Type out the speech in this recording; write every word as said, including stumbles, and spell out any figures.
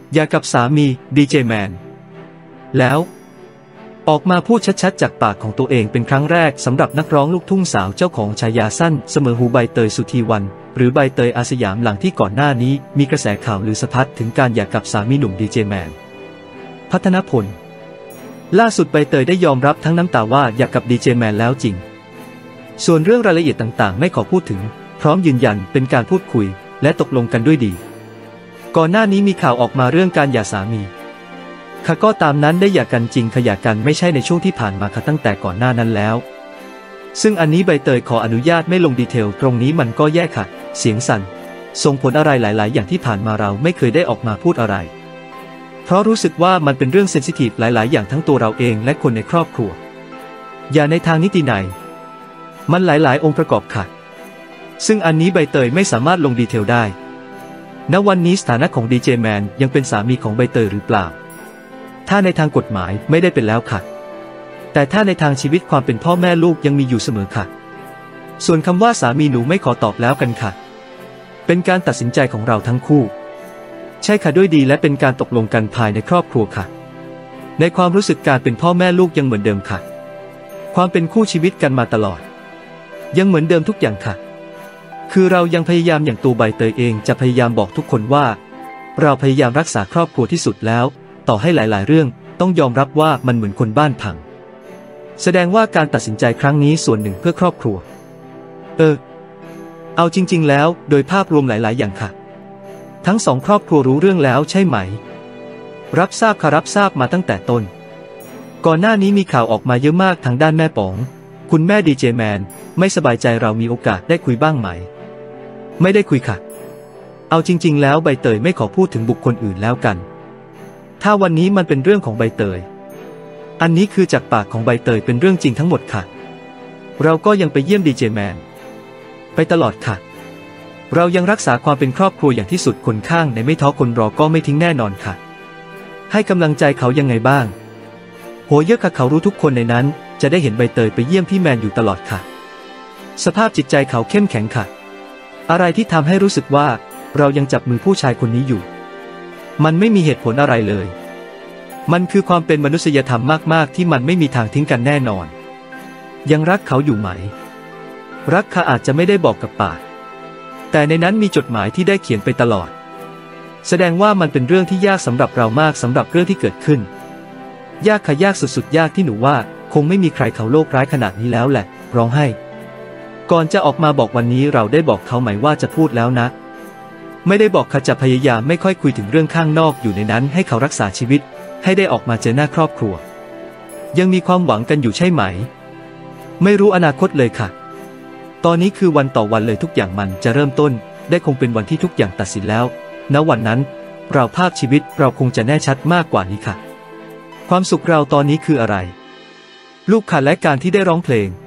อย่ากับสามีดีเจแมนแล้วออกมาพูดชัดๆจากปากของตัวเองเป็นครั้งแรกสำหรับนักร้องลูกทุ่งสาวเจ้าของฉายาสั้นเสมอหูใบเตยสุธีวรรณหรือใบเตยอาสยามหลังที่ก่อนหน้านี้มีกระแสข่าวลือสะพัดถึงการหย่ากับสามีหนุ่มดีเจแมนพัฒนพลล่าสุดใบเตยได้ยอมรับทั้งน้ำตาว่าหย่ากับดีเจแมนแล้วจริงส่วนเรื่องรายละเอียดต่างๆไม่ขอพูดถึงพร้อมยืนยันเป็นการพูดคุยและตกลงกันด้วยดีก่อนหน้านี้มีข่าวออกมาเรื่องการหย่าสามีค่ะก็ตามนั้นได้หย่ากันจริงขย่ากันไม่ใช่ในช่วงที่ผ่านมาค่ะตั้งแต่ก่อนหน้านั้นแล้วซึ่งอันนี้ใบเตยขออนุญาตไม่ลงดีเทลตรงนี้มันก็แย่ค่ะเสียงสั่นส่งผลอะไรหลายๆอย่างที่ผ่านมาเราไม่เคยได้ออกมาพูดอะไรเพราะรู้สึกว่ามันเป็นเรื่องเซนซิทีฟหลายๆอย่างทั้งตัวเราเองและคนในครอบครัวอย่าในทางนิตินัยมันหลายๆองค์ประกอบค่ะซึ่งอันนี้ใบเตยไม่สามารถลงดีเทลได้ณวันนี้สถานะของดีเจแมนยังเป็นสามีของใบเตยหรือเปล่าถ้าในทางกฎหมายไม่ได้เป็นแล้วค่ะแต่ถ้าในทางชีวิตความเป็นพ่อแม่ลูกยังมีอยู่เสมอค่ะส่วนคำว่าสามีหนูไม่ขอตอบแล้วกันค่ะเป็นการตัดสินใจของเราทั้งคู่ใช่ค่ะด้วยดีและเป็นการตกลงกันภายในครอบครัวค่ะในความรู้สึกการเป็นพ่อแม่ลูกยังเหมือนเดิมค่ะความเป็นคู่ชีวิตกันมาตลอดยังเหมือนเดิมทุกอย่างค่ะคือเรายังพยายามอย่างตัวใบเตยเองจะพยายามบอกทุกคนว่าเราพยายามรักษาครอบครัวที่สุดแล้วต่อให้หลายๆเรื่องต้องยอมรับว่ามันเหมือนคนบ้านพังแสดงว่าการตัดสินใจครั้งนี้ส่วนหนึ่งเพื่อครอบครัวเออเอาจริงๆแล้วโดยภาพรวมหลายๆอย่างค่ะทั้งสองครอบครัวรู้เรื่องแล้วใช่ไหมรับทราบค่ะรับทราบมาตั้งแต่ต้นก่อนหน้านี้มีข่าวออกมาเยอะมากทางด้านแม่ป๋องคุณแม่ดีเจแมนไม่สบายใจเรามีโอกาสได้คุยบ้างไหมไม่ได้คุยค่ะเอาจริงๆแล้วใบเตยไม่ขอพูดถึงบุคคลอื่นแล้วกันถ้าวันนี้มันเป็นเรื่องของใบเตยอันนี้คือจากปากของใบเตยเป็นเรื่องจริงทั้งหมดค่ะเราก็ยังไปเยี่ยมดีเจแมนไปตลอดค่ะเรายังรักษาความเป็นครอบครัวอย่างที่สุดคนข้างในไม่ท้อคนรอก็ไม่ทิ้งแน่นอนค่ะให้กำลังใจเขายังไงบ้างโหเยอะค่ะเขารู้ทุกคนในนั้นจะได้เห็นใบเตยไปเยี่ยมพี่แมนอยู่ตลอดค่ะสภาพจิตใจเขาเข้มแข็งค่ะอะไรที่ทำให้รู้สึกว่าเรายังจับมือผู้ชายคนนี้อยู่มันไม่มีเหตุผลอะไรเลยมันคือความเป็นมนุษยธรรมมากๆที่มันไม่มีทางทิ้งกันแน่นอนยังรักเขาอยู่ไหมรักค่ะอาจจะไม่ได้บอกกับปากแต่ในนั้นมีจดหมายที่ได้เขียนไปตลอดแสดงว่ามันเป็นเรื่องที่ยากสำหรับเรามากสำหรับเรื่องที่เกิดขึ้นยากค่ะยากสุดๆยากที่หนูว่าคงไม่มีใครเขาโลกร้ายขนาดนี้แล้วแหละร้องไห้ก่อนจะออกมาบอกวันนี้เราได้บอกเขาไหมว่าจะพูดแล้วนะไม่ได้บอกค่ะจะพยายามไม่ค่อยคุยถึงเรื่องข้างนอกอยู่ในนั้นให้เขารักษาชีวิตให้ได้ออกมาเจอหน้าครอบครัวยังมีความหวังกันอยู่ใช่ไหมไม่รู้อนาคตเลยค่ะตอนนี้คือวันต่อวันเลยทุกอย่างมันจะเริ่มต้นได้คงเป็นวันที่ทุกอย่างตัดสินแล้วณวันนั้นเราภาพชีวิตเราคงจะแน่ชัดมากกว่านี้ค่ะความสุขเราตอนนี้คืออะไรลูกค่ะและการที่ได้ร้องเพลง